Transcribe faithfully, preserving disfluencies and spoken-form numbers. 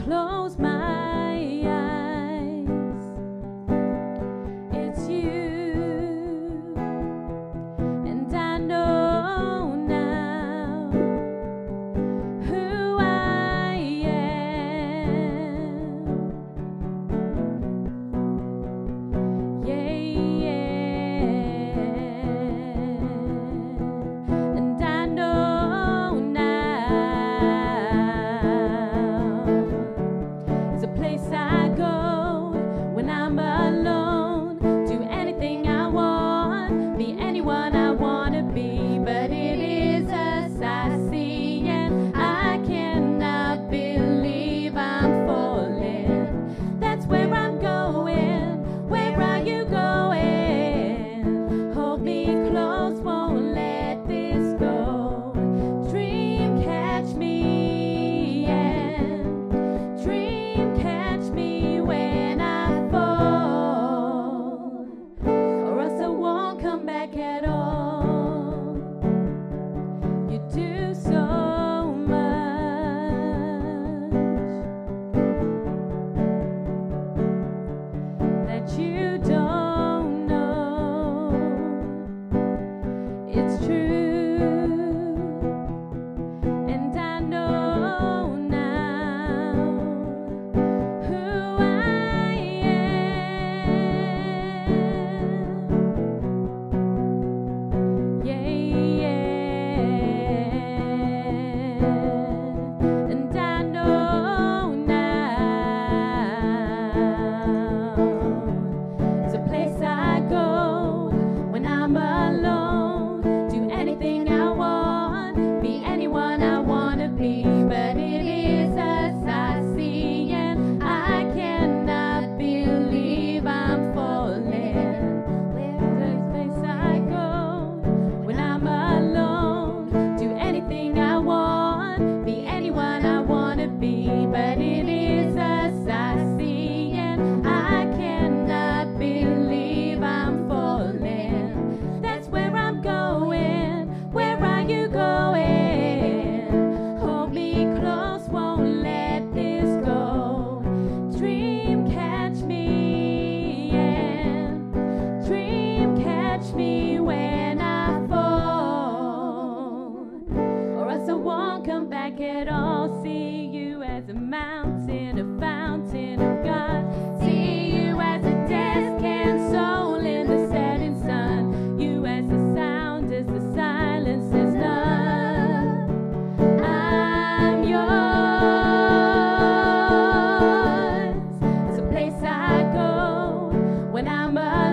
close my eyes, it's you, and I know now who I am. Yeah, yeah, and I know now it's a place I go when I'm alone. Do anything I want, be anyone I want to be, but it is us I see, and I cannot believe I'm falling. That's where I'm going. Where are you going? Hold me close, won't let this go. Dream catch me, and dream catch me when I fall, or else I won't come back at all. You do so much that you don't know. It's true, and I know now who I am. Yeah, yeah, and I know now it's a place I go when I'm alone. Do anything I want, be anyone I want to be, but it is us I see, and I cannot believe I'm falling. Where's the place I go when I'm alone? Do anything I want, be anyone I want to be, but it is us I see, and I cannot believe I'm falling. That's where I'm going. Where are you going? Hold me close, won't let this go. Dream catch me, and dream catch me when I fall, or else I won't come back at all. See you as a mountain, a fountain of God. See you as a descant soul in the setting sun. You as the sound, as the silence is none. I'm yours. It's a place I go when I'm alone.